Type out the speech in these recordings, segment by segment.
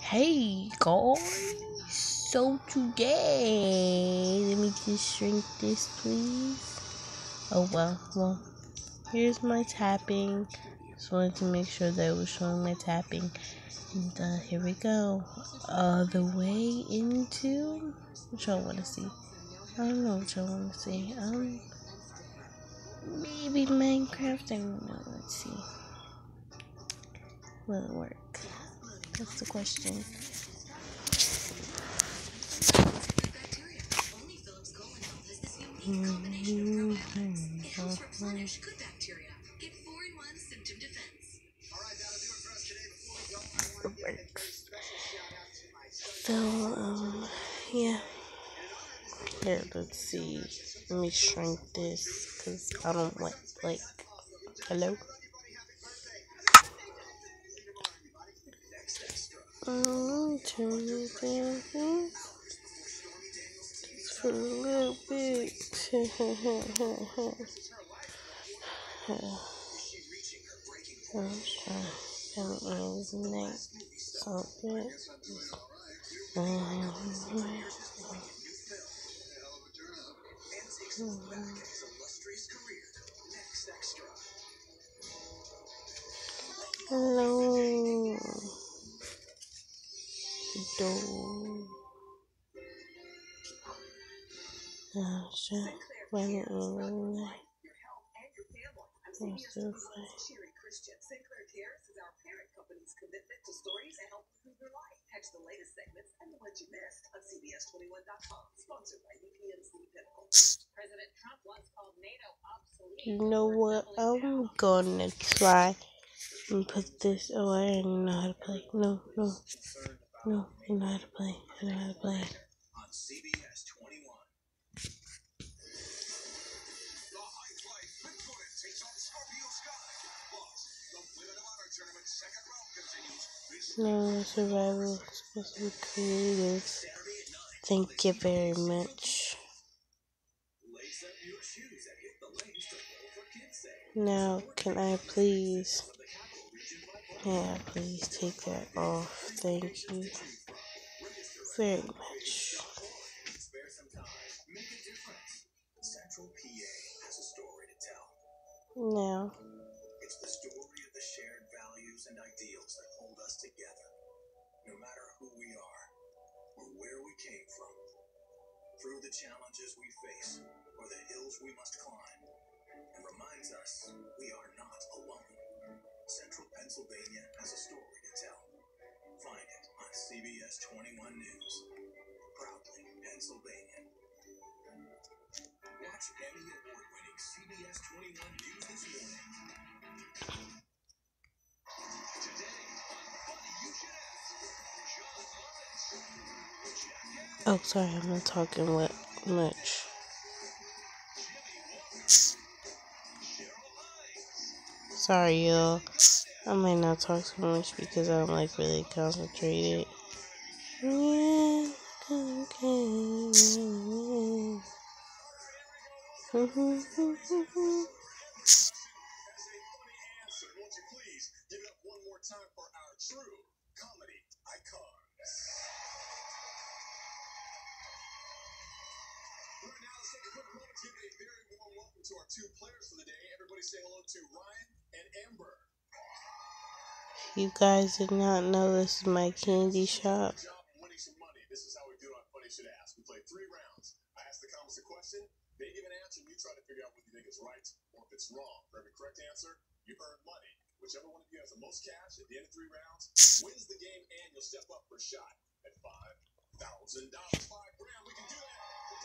Hey guys, so today, let me just shrink this please. Oh well, here's my tapping. Just wanted to make sure that it was showing my tapping. And here we go. The way into, which I want to see. I don't know which I want to see. Maybe Minecraft, I don't know, let's see. Will it work? That's the question. So, yeah. Here, let's see. Let me shrink this, because I don't like, hello? Turn it down here. Just for a little bit. I'm trying to his neck so good. Hello. Do. When it Catch the latest segments and the ones you missed on CBS21.com. Sponsored by VPN Sleep Pinnacle. President Trump once called NATO obsolete. You know what? I'm gonna try and put this. Oh, I didn't know how to play. No, I know how to play. On CBS 21. No, survival is supposed to be creative. Thank you very much. Now, can I please? Yeah, please take that off. Thank you very much. Now. It's the story of the shared values and ideals that hold us together, no matter who we are or where we came from, through the challenges we face or the hills we must climb, and reminds us we are not alone. Central Pennsylvania has a story to tell. Find it on CBS 21 News. Proudly Pennsylvania. Watch Emmy Award-winning CBS 21 News this morning. Oh, sorry, I'm not talking much. Sorry, y'all. I might not talk too much because I'm like really concentrated. Yeah, okay. Give a very warm welcome to our two players for the day. Everybody say hello to Ryan and Amber. You guys did not know this is my candy shop. Winning some money. This is how we do it on Funny Should Ask. We play 3 rounds. I ask the comics a question. They give an answer, and you try to figure out what you think is right or if it's wrong. For every correct answer, you earn money. Whichever one of you has the most cash at the end of 3 rounds wins the game, and you'll step up for a shot at $5,000. $5 grand. We can do that.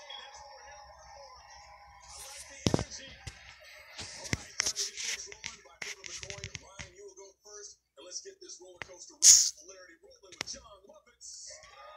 Let's get this roller coaster ride of hilarity rolling with John Lovitz.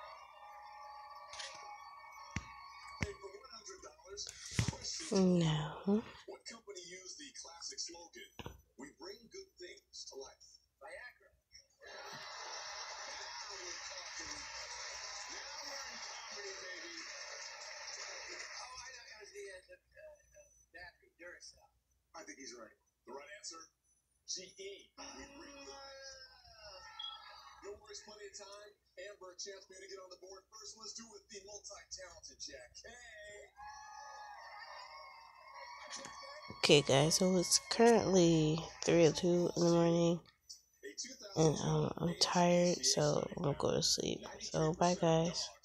Hey, for $100, no. What company used the classic slogan, "We bring good things to life"? Viagra. Now we're talking. Now we're in comedy, baby. Oh, I know. It was the battery, Duracell. I think he's right. The right answer? GE. We bring good things. Okay, guys, so it's currently 3:02 in the morning, and I'm tired, so I'm gonna go to sleep. So, bye, guys.